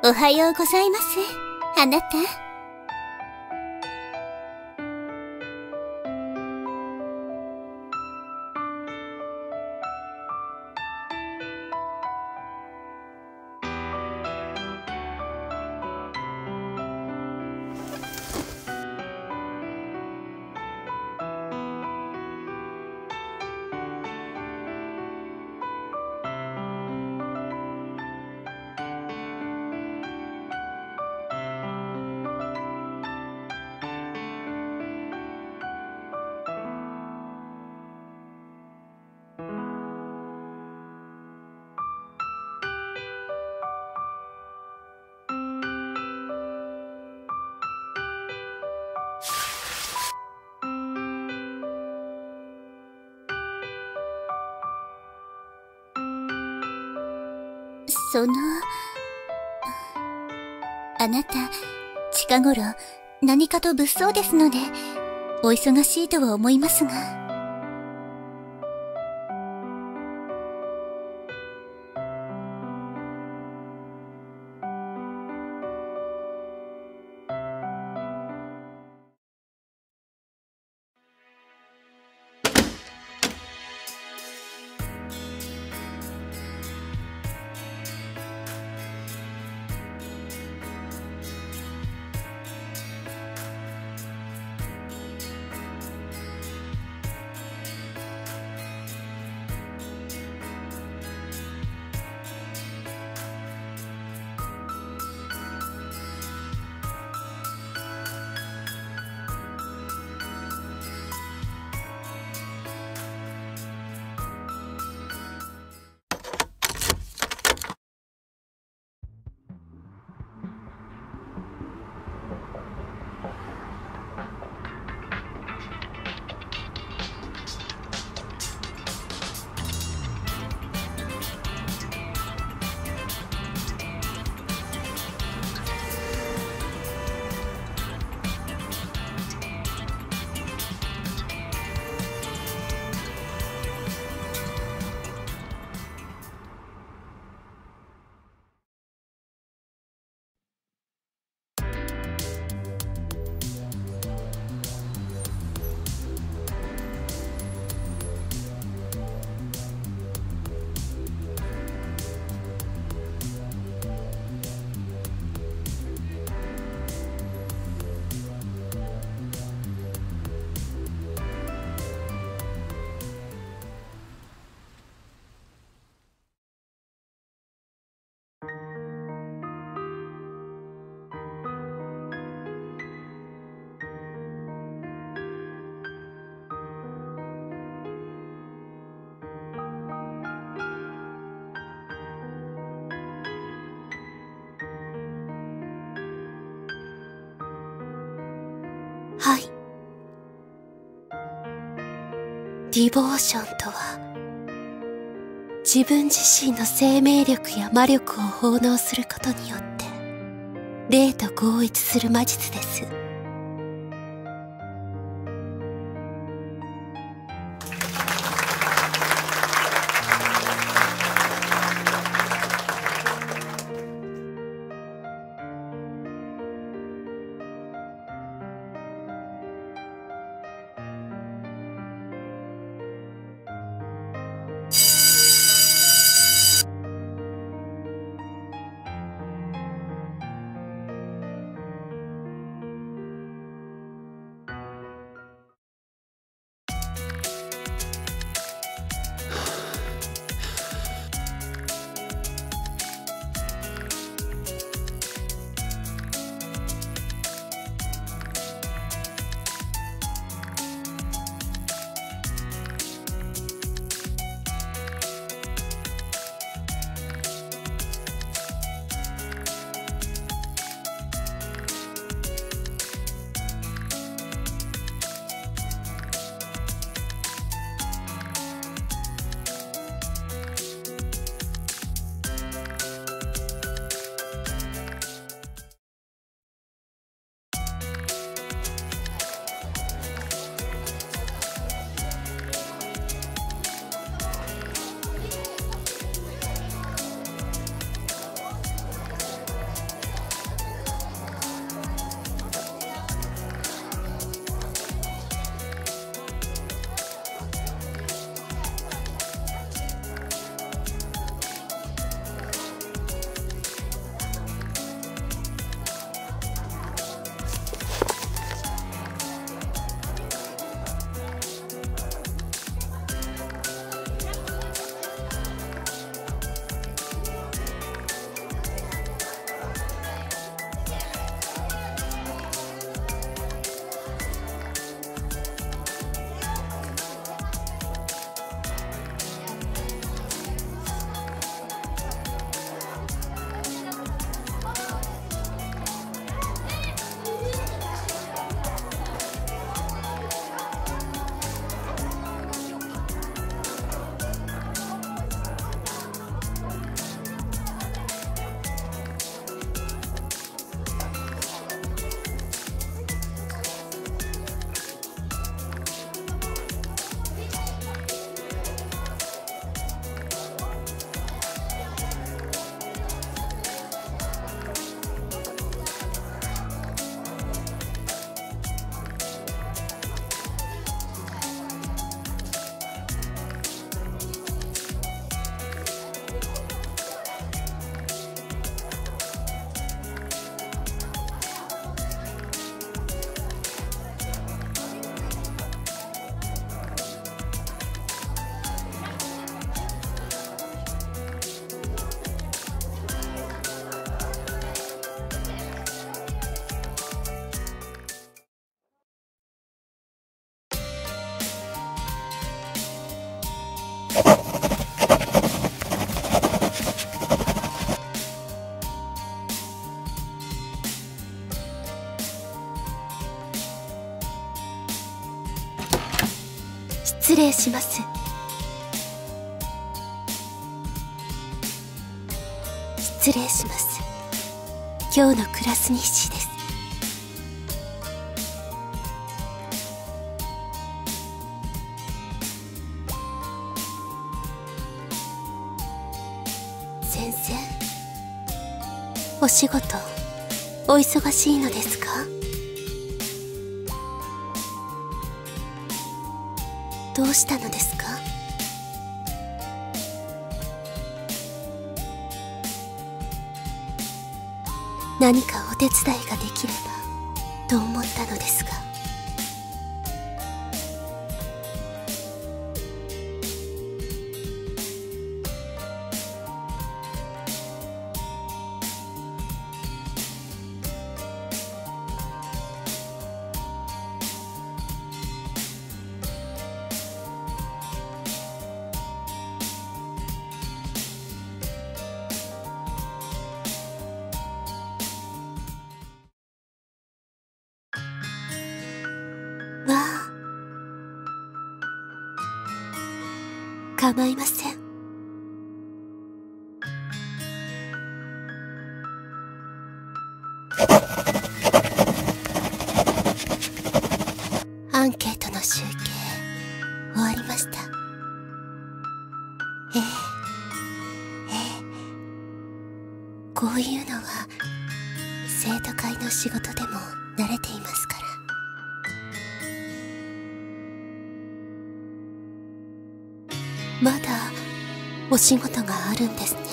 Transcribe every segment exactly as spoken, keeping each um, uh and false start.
おはようございます、あなた。その、あなた、近頃何かと物騒ですので、お忙しいとは思いますが。 はい。ディボーションとは、自分自身の生命力や魔力を奉納することによって、霊と合一する魔術です。 失礼します。失礼します。今日のクラス日誌です。先生、お仕事お忙しいのですか？どうしたのですか？何かお手伝いができればと思ったのですが。わあ、構いません。アンケートの集計終わりました。ええええ、こういうのは生徒会の仕事でも慣れていますから。まだお仕事があるんですね。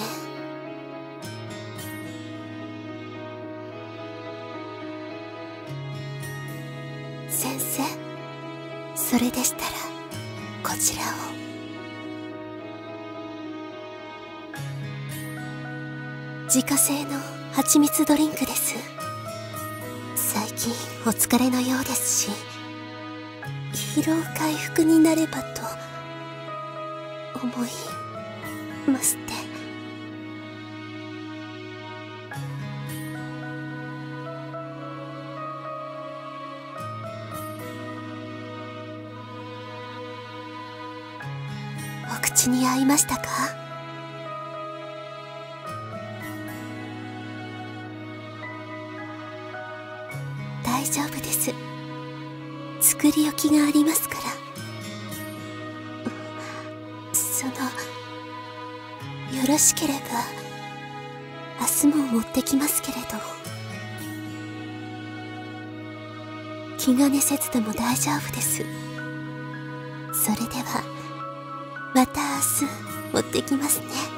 先生、それでしたらこちらを。自家製の蜂蜜ドリンクです。最近お疲れのようですし、疲労回復になればと思いまして。お口に合いましたか？大丈夫です。作り置きがありますから。その、よろしければ明日も持ってきますけれど。気兼ねせずでも大丈夫です。それではまた明日持ってきますね。